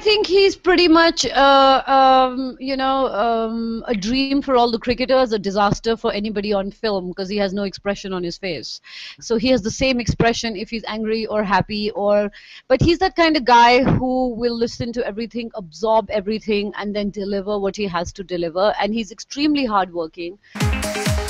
think he's pretty much, a dream for all the cricketers, a disaster for anybody on film because he has no expression on his face. So he has the same expression if he's angry or happy, or, but he's that kind of guy who will listen to everything, absorb everything, and then deliver what he has to deliver. And he's extremely hardworking.